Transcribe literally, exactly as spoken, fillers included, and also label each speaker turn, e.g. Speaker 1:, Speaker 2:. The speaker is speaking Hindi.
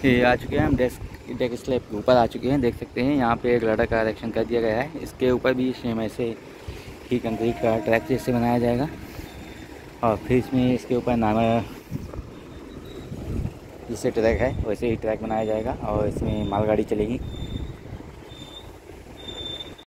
Speaker 1: ये आ चुके हैं हम डेस्क डेक स्लैब के ऊपर आ चुके हैं। देख सकते हैं यहाँ पे एक लड़ा का आरक्षण कर दिया गया है। इसके ऊपर भी सेम ऐसे ही कंक्रीट का ट्रैक जैसे बनाया जाएगा और फिर इसमें इसके ऊपर नामा जिससे ट्रैक है वैसे ही ट्रैक बनाया जाएगा और इसमें मालगाड़ी चलेगी।